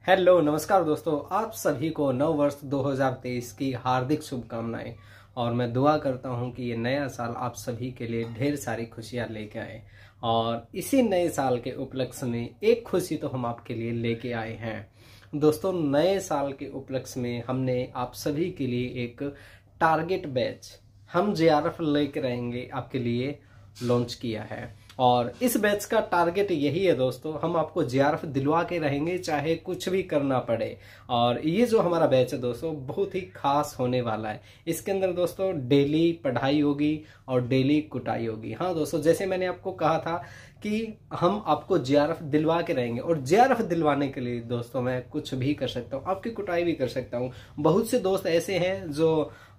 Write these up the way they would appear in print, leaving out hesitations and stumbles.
Hello नमस्कार दोस्तों, आप सभी को नव वर्ष 2023 की हार्दिक शुभकामनाएं। और मैं दुआ करता हूं कि ये नया साल आप सभी के लिए ढेर सारी खुशियां लेके आए। और इसी नए साल के उपलक्ष्य में एक खुशी तो हम आपके लिए लेके आए हैं दोस्तों। नए साल के उपलक्ष्य में हमने आप सभी के लिए एक टारगेट बैच हम जेआरएफ लेके रहेंगे आपके लिए लॉन्च किया है। और इस बैच का टारगेट यही है दोस्तों, हम आपको जेआरएफ दिलवा के रहेंगे चाहे कुछ भी करना पड़े। और ये जो हमारा बैच है दोस्तों बहुत ही खास होने वाला है। इसके अंदर दोस्तों डेली पढ़ाई होगी और डेली कुटाई होगी। हाँ दोस्तों, जैसे मैंने आपको कहा था कि हम आपको जेआरएफ दिलवा के रहेंगे, और जेआरएफ दिलवाने के लिए दोस्तों मैं कुछ भी कर सकता हूँ, आपकी कुटाई भी कर सकता हूँ। बहुत से दोस्त ऐसे हैं जो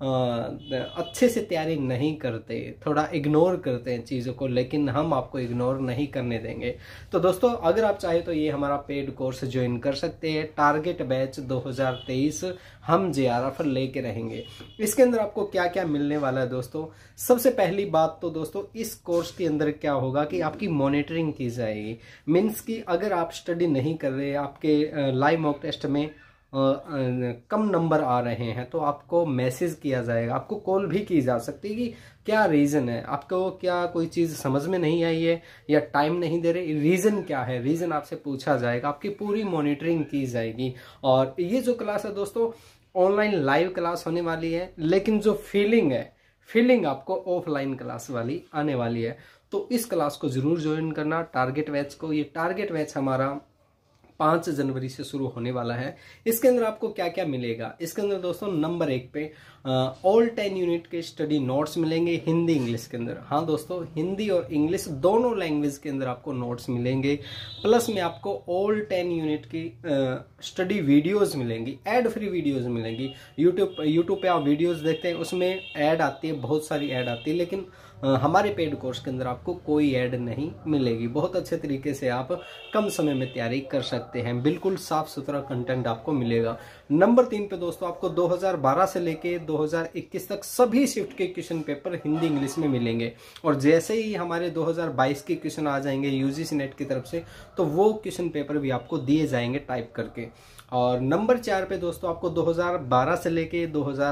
अच्छे से तैयारी नहीं करते, थोड़ा इग्नोर करते हैं चीज़ों को, लेकिन हम आपको इग्नोर नहीं करने देंगे। तो दोस्तों अगर आप चाहे तो ये हमारा पेड कोर्स ज्वाइन कर सकते हैं। टारगेट बैच 2023 हम जेआरएफ लेके रहेंगे। इसके अंदर आपको क्या क्या मिलने वाला है दोस्तों। सबसे पहली बात तो दोस्तों इस कोर्स के अंदर क्या होगा कि आपकी मॉनिटरिंग की जाएगी। मीन्स कि अगर आप स्टडी नहीं कर रहे, आपके लाइव मॉक टेस्ट में कम नंबर आ रहे हैं, तो आपको मैसेज किया जाएगा, आपको कॉल भी की जा सकती है कि क्या रीज़न है, आपको क्या कोई चीज़ समझ में नहीं आई है या टाइम नहीं दे रहे, रीज़न क्या है, रीज़न आपसे पूछा जाएगा, आपकी पूरी मॉनिटरिंग की जाएगी। और ये जो क्लास है दोस्तों ऑनलाइन लाइव क्लास होने वाली है, लेकिन जो फीलिंग आपको ऑफलाइन क्लास वाली आने वाली है। तो इस क्लास को जरूर ज्वाइन करना, टारगेट बैच को। ये टारगेट बैच हमारा 5 जनवरी से शुरू होने वाला है। इसके अंदर आपको क्या क्या मिलेगा। इसके अंदर दोस्तों नंबर 1 पे ऑल 10 यूनिट के स्टडी नोट्स मिलेंगे हिंदी इंग्लिश के अंदर। हाँ दोस्तों, हिंदी और इंग्लिश दोनों लैंग्वेज के अंदर आपको नोट्स मिलेंगे। प्लस में आपको ऑल 10 यूनिट की स्टडी वीडियोस मिलेंगी, एड फ्री वीडियोस मिलेंगी। यूट्यूब पे आप वीडियोस देखते हैं, उसमें ऐड आती है, बहुत सारी ऐड आती है, लेकिन हमारे पेड कोर्स के अंदर आपको कोई ऐड नहीं मिलेगी। बहुत अच्छे तरीके से आप कम समय में तैयारी कर सकते हैं, बिल्कुल साफ सुथरा कंटेंट आपको मिलेगा। नंबर 3 पे दोस्तों आपको 2012 से लेके 2021 तक सभी शिफ्ट के क्वेश्चन पेपर हिंदी इंग्लिश में मिलेंगे। और जैसे ही हमारे 2022 के क्वेश्चन आ जाएंगे यूजीसी नेट की तरफ से, तो वो क्वेश्चन पेपर भी आपको दिए जाएंगे टाइप करके। और नंबर 4 पे दोस्तों आपको 2012 से लेके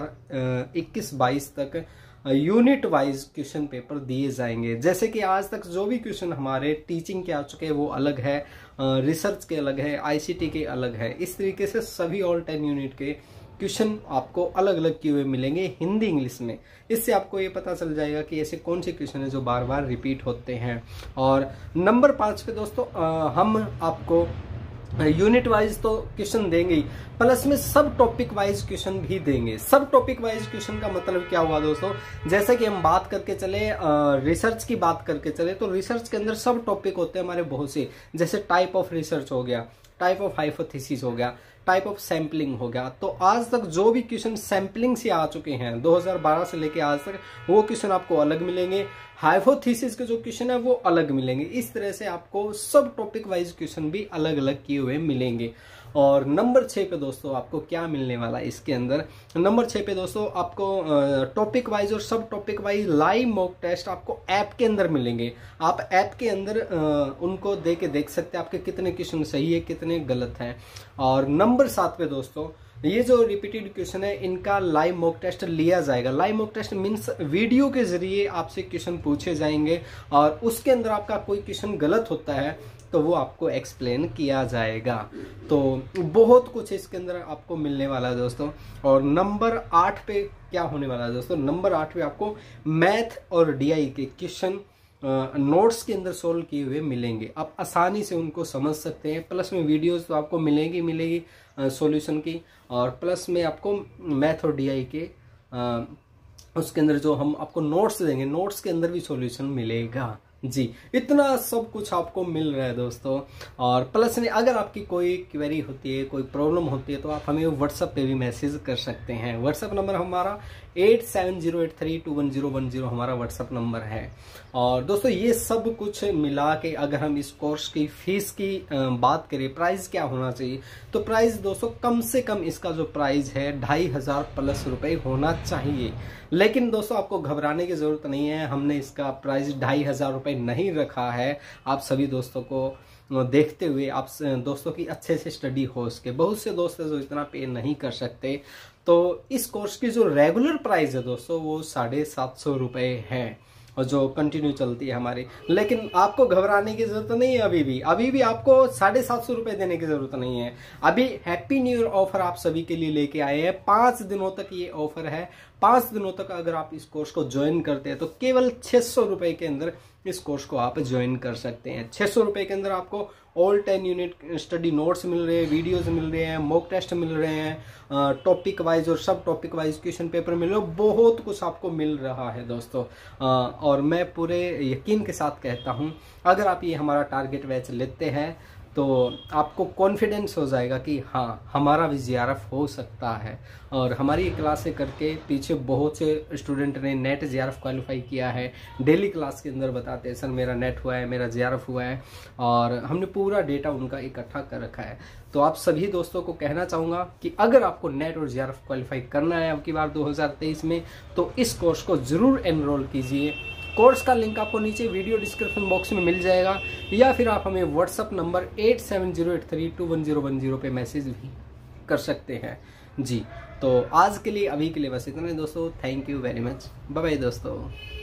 2021-22 तक यूनिट वाइज क्वेश्चन पेपर दिए जाएंगे। जैसे कि आज तक जो भी क्वेश्चन हमारे टीचिंग के आ चुके हैं वो अलग है, रिसर्च के अलग है, आईसीटी के अलग है। इस तरीके से सभी ऑल 10 यूनिट के क्वेश्चन आपको अलग अलग किए हुए मिलेंगे हिंदी इंग्लिश में। इससे आपको ये पता चल जाएगा कि ऐसे कौन से क्वेश्चन है जो बार बार रिपीट होते हैं। और नंबर 5 पे दोस्तों हम आपको यूनिट वाइज तो क्वेश्चन देंगे ही, प्लस में सब टॉपिक वाइज क्वेश्चन भी देंगे। सब टॉपिक वाइज क्वेश्चन का मतलब क्या हुआ दोस्तों, जैसे कि हम बात करके चले रिसर्च की बात करके चले, तो रिसर्च के अंदर सब टॉपिक होते हैं हमारे बहुत से। जैसे टाइप ऑफ रिसर्च हो गया, टाइप ऑफ हाइपोथेसिस हो गया, टाइप ऑफ सैम्पलिंग हो गया। तो आज तक जो भी क्वेश्चन सैम्पलिंग से आ चुके हैं 2012 से लेके आज तक, वो क्वेश्चन आपको अलग मिलेंगे। हाइपोथेसिस के जो क्वेश्चन है वो अलग मिलेंगे। इस तरह से आपको सब टॉपिक वाइज क्वेश्चन भी अलग अलग किए हुए मिलेंगे। और नंबर 6 पे दोस्तों आपको क्या मिलने वाला है इसके अंदर। नंबर 6 पे दोस्तों आपको टॉपिक वाइज और सब topic wise live mock test आपको ऐप के अंदर मिलेंगे। आप ऐप के अंदर उनको दे के देख सकते हैं आपके कितने क्वेश्चन सही है, कितने गलत हैं। और नंबर 7 पे दोस्तों ये जो रिपीटेड क्वेश्चन है इनका लाइव मॉक टेस्ट लिया जाएगा। Live mock test means video के जरिए आपसे क्वेश्चन पूछे जाएंगे, और उसके अंदर आपका कोई क्वेश्चन गलत होता है तो वो आपको एक्सप्लेन किया जाएगा। तो बहुत कुछ इसके अंदर आपको मिलने वाला है दोस्तों। और नंबर 8 पे क्या होने वाला है दोस्तों, नंबर 8 पे आपको मैथ और डीआई के क्वेश्चन नोट्स के अंदर सोल्व किए हुए मिलेंगे। आप आसानी से उनको समझ सकते हैं। प्लस में वीडियोस तो आपको मिलेगी सॉल्यूशन की, और प्लस में आपको मैथ और डीआई के उसके अंदर जो हम आपको नोट्स देंगे, नोट्स के अंदर भी सॉल्यूशन मिलेगा जी। इतना सब कुछ आपको मिल रहा है दोस्तों। और प्लस में अगर आपकी कोई क्वेरी होती है, कोई प्रॉब्लम होती है, तो आप हमें व्हाट्सएप पे भी मैसेज कर सकते हैं। व्हाट्सएप नंबर हमारा 8708321010 हमारा व्हाट्सएप नंबर है। और दोस्तों ये सब कुछ मिला के अगर हम इस कोर्स की फीस की बात करें, प्राइस क्या होना चाहिए, तो प्राइस दोस्तों कम से कम इसका जो प्राइस है 2500 प्लस रुपए होना चाहिए। लेकिन दोस्तों आपको घबराने की जरूरत नहीं है, हमने इसका प्राइस 2500 रुपए नहीं रखा है। आप सभी दोस्तों को देखते हुए आप दोस्तों की अच्छे से स्टडी हो सके। बहुत से दोस्त हैं जो इतना पे नहीं कर सकते, तो इस कोर्स की जो रेगुलर प्राइस है दोस्तों वो 750 रुपये है, और जो कंटिन्यू चलती है हमारी। लेकिन आपको घबराने की जरूरत नहीं है, अभी भी आपको 750 रुपये देने की जरूरत नहीं है। अभी हैप्पी न्यू ईयर ऑफर आप सभी के लिए लेके आए हैं। 5 दिनों तक ये ऑफर है। 5 दिनों तक अगर आप इस कोर्स को ज्वाइन करते हैं तो केवल 600 रुपए के अंदर इस कोर्स को आप ज्वाइन कर सकते हैं। 600 रुपए के अंदर आपको ऑल 10 यूनिट स्टडी नोट्स मिल रहे हैं, वीडियोस मिल रहे हैं, मॉक टेस्ट मिल रहे हैं, टॉपिक वाइज और सब टॉपिक वाइज क्वेश्चन पेपर मिल रहे हैं, बहुत कुछ आपको मिल रहा है दोस्तों। और मैं पूरे यकीन के साथ कहता हूं, अगर आप ये हमारा टारगेट बैच लेते हैं तो आपको कॉन्फिडेंस हो जाएगा कि हाँ, हमारा भी जीआरएफ हो सकता है। और हमारी क्लासें करके पीछे बहुत से स्टूडेंट ने नेट जीआरएफ क्वालिफाई किया है। डेली क्लास के अंदर बताते हैं सर मेरा नेट हुआ है, मेरा जीआरएफ हुआ है, और हमने पूरा डेटा उनका इकट्ठा कर रखा है। तो आप सभी दोस्तों को कहना चाहूँगा कि अगर आपको नेट और जीआरएफ क्वालिफाई करना है अब की बार 2023 में, तो इस कोर्स को ज़रूर एनरोल कीजिए। कोर्स का लिंक आपको नीचे वीडियो डिस्क्रिप्शन बॉक्स में मिल जाएगा, या फिर आप हमें व्हाट्सअप नंबर 8708321010 पे मैसेज भी कर सकते हैं जी। तो आज के लिए अभी के लिए बस इतना ही दोस्तों। Thank you very much, bye bye दोस्तों।